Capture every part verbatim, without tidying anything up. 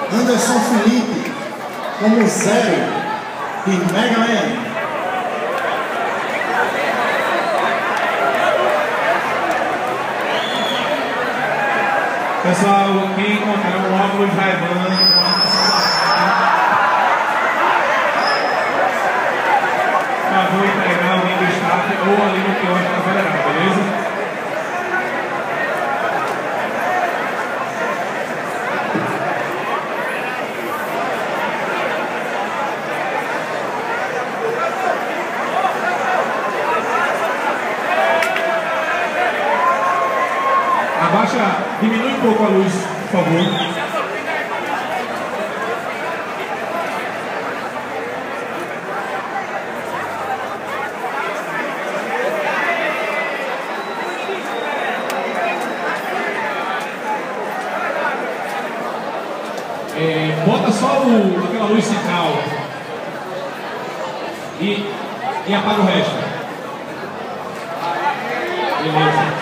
Anderson Felipe como Zero e Mega Man. Pessoal, quem encontrar um óculos Ray-Ban, por favor, entregar alguém do staff ou ali no quiosque da Federal, beleza? Abaixa, diminui um pouco a luz, por favor. É, bota só o, aquela luz central e, e apaga o resto. Beleza.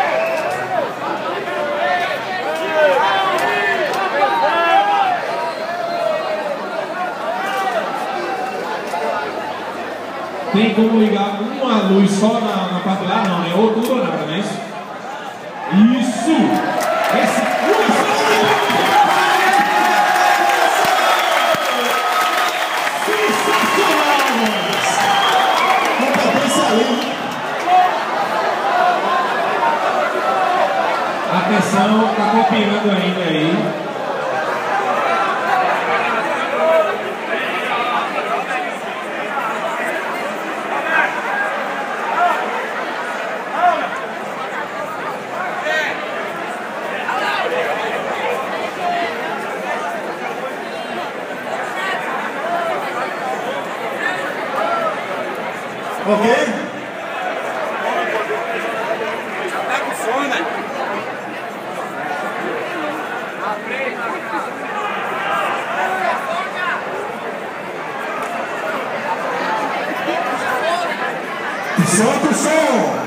Tem como ligar uma luz só na, na parte de lá? Não, é ou tudo ou nada, não é isso? Isso! Esse... Sensacional, mano! Competência ali. Atenção, tá copiando ainda aí. Ok? Tá com sono, né? Solta o som!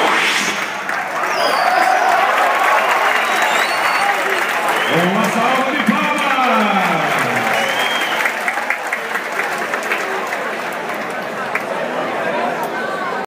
Uma salva